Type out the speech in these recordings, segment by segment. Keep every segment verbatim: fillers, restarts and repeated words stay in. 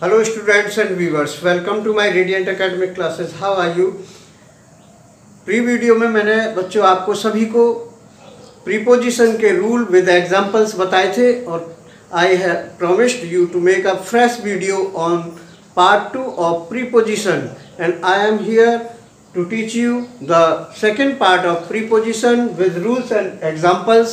Hello students and viewers, welcome to my Radiant Academic classes. How are you? Pre video में मैंने बच्चों आपको सभी को प्रीपोजिशन के रूल विद एग्जांपल्स बताए थे और I have promised you to make a fresh video on part two of preposition and I am here to teach you the second part of preposition with rules and examples.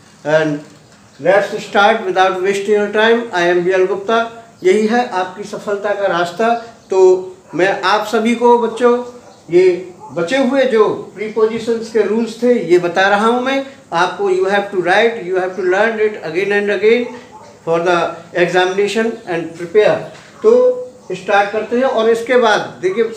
And let's start without wasting your time. I am B L Gupta. यही है आपकी सफलता का रास्ता। तो मैं आप सभी को बच्चों ये बचे हुए जो prepositions के rules थे ये बता रहा हूँ मैं आपको। you have to write, you have to learn it again and again for the examination and prepare. तो स्टार्ट करते हैं और इसके बाद देखिए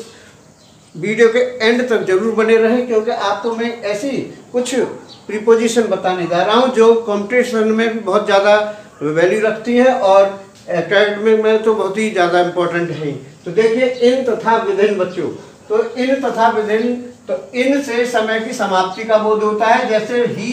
वीडियो के एंड तक जरूर बने रहें क्योंकि आपको मैं ऐसी कुछ प्रीपोजिशन बताने जा रहा हूं जो कॉम्पिटिशन में भी बहुत ज़्यादा वैल्यू रखती है और एकेडमिक में तो बहुत ही ज़्यादा इम्पोर्टेंट है। तो देखिए इन तथा विधिन बच्चों, तो इन तथा विधिन, तो इन से समय की समाप्ति का बोध होता है। जैसे ही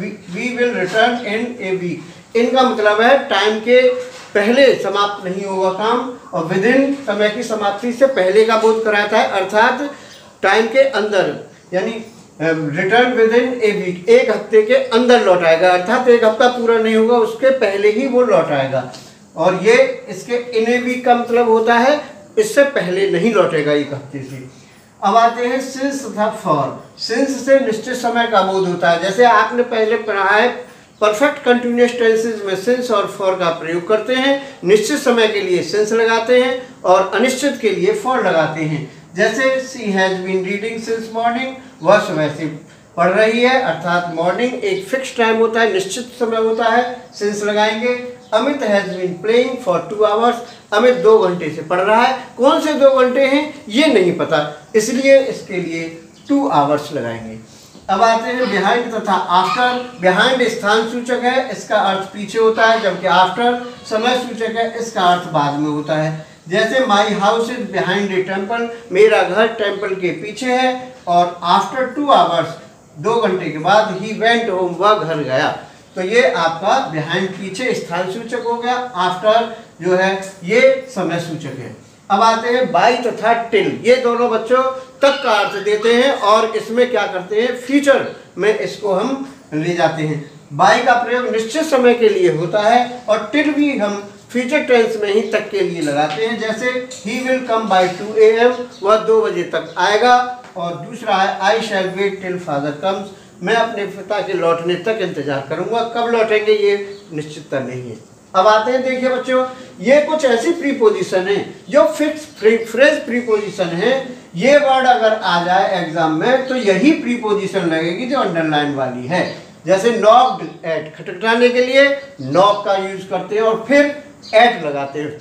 we will return in a week, इनका मतलब है टाइम के पहले समाप्त नहीं होगा काम, और विदिन समय की समाप्ति से पहले का बोध कराता है, अर्थात टाइम के अंदर, यानी रिटर्न विदिन ए वीक, एक हफ्ते के अंदर लौट आएगा, अर्थात एक हफ्ता पूरा नहीं होगा उसके पहले ही वो लौट आएगा। और ये इसके इन ए वीक का मतलब होता है इससे पहले नहीं लौटेगा एक हफ्ते से। अब आते हैं सिंस तथा फॉर। सिंस से निश्चित समय का बोध होता है। जैसे आपने पहले पढ़ा है परफेक्ट कंटिन्यूअस टेंसेस में सिंस और फॉर का प्रयोग करते हैं। निश्चित समय के लिए सिंस लगाते हैं और अनिश्चित के लिए फॉर लगाते हैं। जैसे she has been reading since morning, वह सुबह से पढ़ रही है, अर्थात मॉर्निंग एक फिक्स टाइम होता है, निश्चित समय होता है, सिंस लगाएंगे। Amit has been playing for two hours, Amit दो घंटे से पढ़ रहा है, कौन से दो घंटे हैं ये नहीं पता, इसलिए इसके लिए टू आवर्स लगाएंगे। अब आते हैं बिहाइंड तथा आफ्टर। बिहाइंड स्थान सूचक है, इसका अर्थ पीछे होता है, जबकि आफ्टर समय सूचक है, इसका अर्थ बाद में होता है। जैसे my house is behind a temple, मेरा घर टेम्पल के पीछे है, और आफ्टर टू आवर्स, दो घंटे के बाद, ही वेंट होम, वह घर गया। तो ये आपका बिहाइंड पीछे स्थान सूचक हो गया, आफ्टर जो है ये समय सूचक है। अब आते हैं बाई तथा टिल। ये दोनों बच्चों तक का अर्थ देते हैं और इसमें क्या करते हैं, फ्यूचर में इसको हम ले जाते हैं। बाई का प्रयोग निश्चित समय के लिए होता है और टिल भी हम फ्यूचर टेंस में ही तक के लिए लगाते हैं। जैसे he will come by two A M, वह दो बजे तक आएगा। और दूसरा है I shall wait till father comes, मैं अपने पिता के लौटने तक इंतजार करूंगा, कब लौटेंगे ये निश्चितता नहीं है। अब आते हैं, देखिए बच्चों ये कुछ ऐसी प्रीपोजिशन है जो फिक्स फ्रेज प्रीपोजिशन है। ये वर्ड अगर आ जाए एग्जाम में तो यही प्रीपोजिशन लगेगी जो अंडरलाइन वाली है। जैसे नॉक्ड एट, खटखटाने के लिए नॉक का यूज करते हैं और फिर एट लगाते हैं।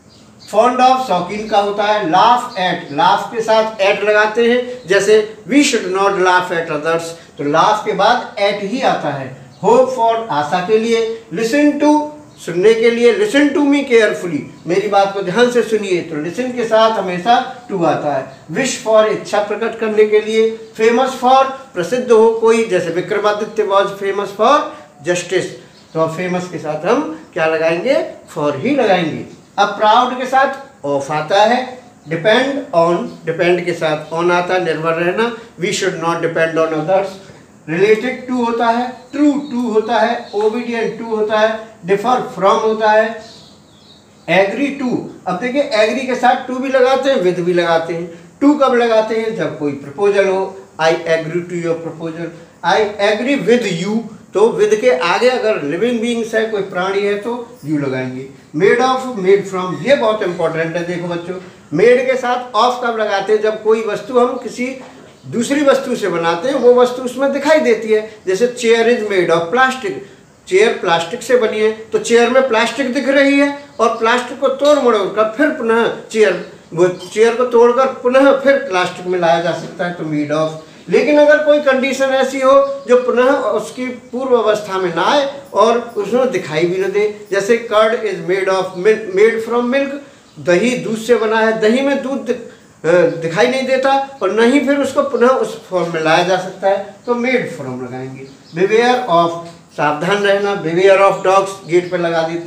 फॉन्ड ऑफ, शौकीन का होता है। लाफ एट, लाफ के साथ एट लगाते हैं। जैसे we should not laugh at others, तो लाफ के बाद एट ही आता है। होप फॉर, आशा के लिए। लिसन टू, सुनने के लिए। लिसन टू मी केयरफुली, मेरी बात को ध्यान से सुनिए, तो लिसन के साथ हमेशा टू आता है। विश फॉर, इच्छा प्रकट करने के लिए। फेमस फॉर, प्रसिद्ध हो कोई, जैसे Vikramaditya was famous for justice, तो फेमस के साथ हम क्या लगाएंगे, फॉर ही लगाएंगे। अब प्राउड के साथ ऑफ आता है। डिपेंड ऑन, डिपेंड के साथ ऑन आता है, निर्भर रहना। We should not depend on others. Related to होता है, ट्रू टू होता है, ओबीडियंट टू होता है, डिफर फ्रॉम होता है, एग्री टू। अब देखिए एग्री के साथ टू भी लगाते हैं, विद भी लगाते हैं। टू कब लगाते हैं, जब कोई प्रपोजल हो, I agree to your proposal, I agree with you, तो विद के आगे अगर लिविंग बीइंग्स है, कोई प्राणी है, तो यू लगाएंगे। मेड ऑफ, मेड फ्रॉम, ये बहुत इंपॉर्टेंट है। देखो बच्चों मेड के साथ ऑफ कब लगाते हैं, जब कोई वस्तु हम किसी दूसरी वस्तु से बनाते हैं, वो वस्तु उसमें दिखाई देती है। जैसे chair is made of plastic, chair plastic से बनी है, तो चेयर में प्लास्टिक दिख रही है और प्लास्टिक को तोड़ मोड़ कर फिर पुनः चेयर, वो चेयर को तोड़कर पुनः फिर प्लास्टिक में लाया जा सकता है, तो मेड ऑफ। लेकिन अगर कोई कंडीशन ऐसी हो जो पुनः उसकी पूर्व अवस्था में ना आए और उसमें दिखाई भी न दे, जैसे curd is made of made from milk, दही दूध से बना है, दही में दूध दिखाई नहीं देता और नहीं फिर उसको पुनः उस फॉर्म में लाया जा सकता है, तो मेड फ्रॉम लगाएंगे। बिवेयर ऑफ, सावधान रहना। बिवेयर ऑफ डॉग्स, गेट पर लगा देते हैं।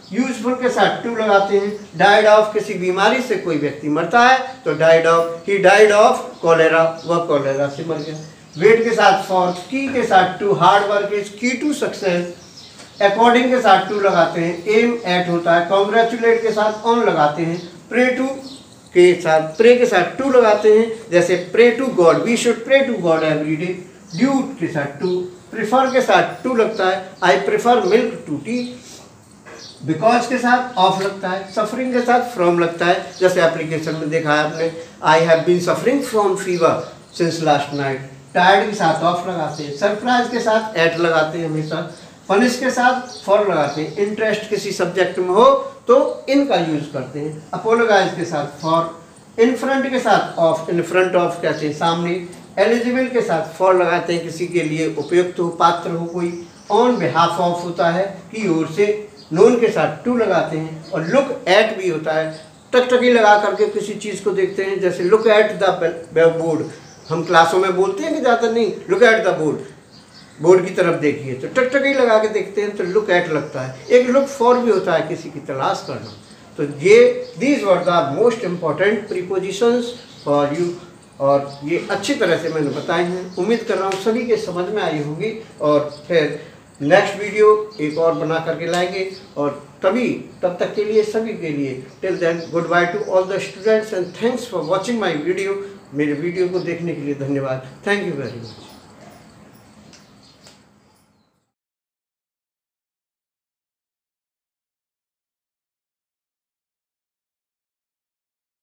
यूजफुल के साथ टू लगाते हैं। डाइड ऑफ, किसी बीमारी से कोई व्यक्ति मरता है तो died of, he died of cholera, वह कॉलेरा से मर गया। वेट के साथ फॉर, की के साथ to, hard work is key to success. According के साथ टू लगाते हैं, एम एट होता है। कॉन्ग्रेचुलेट के साथ ऑन लगाते हैं। प्रे टू के साथ, प्रे के साथ टू लगाते हैं, जैसे pray to God, we should pray to God every day. Due के साथ टू। प्रिफर के साथ टू लगता है, I prefer milk to tea. Because के साथ ऑफ लगता है। सफरिंग के साथ फ्रॉम लगता है, जैसे एप्लीकेशन में देखा है आपने, I have been suffering from fever since last night. Tired के साथ ऑफ लगाते हैं। सरप्राइज के साथ एट लगाते हैं हमेशा। पनिश के साथ फॉर लगाते हैं। इंटरेस्ट किसी सब्जेक्ट में हो तो इनका यूज करते हैं। अपोलोगाइज के साथ फॉर। इन फ्रंट के साथ ऑफ, इन फ्रंट ऑफ कहते हैं सामने। एलिजिबल के साथ फॉर लगाते हैं, किसी के लिए उपयुक्त हो, पात्र हो कोई। ऑन बिहाफ ऑफ होता है, की ओर से। नोन के साथ टू लगाते हैं। और लुक एट भी होता है, टकटकी लगा करके किसी चीज़ को देखते हैं, जैसे लुक एट द बोर्ड। हम क्लासों में बोलते हैं कि ज़्यादा नहीं, look at the board, board की तरफ देखिए, तो टकटकी लगा के देखते हैं तो लुक एट लगता है। एक लुक फॉर भी होता है, किसी की तलाश करना। तो ये these were the most important prepositions for you, और ये अच्छी तरह से मैंने बताए हैं। उम्मीद कर रहा हूँ सभी के समझ में आई होगी, और फिर नेक्स्ट वीडियो एक और बना करके लाएंगे। और तभी तब तक के लिए सभी के लिए till then goodbye to all the students and thanks for watching my video. मेरे वीडियो को देखने के लिए धन्यवाद। Thank you very much.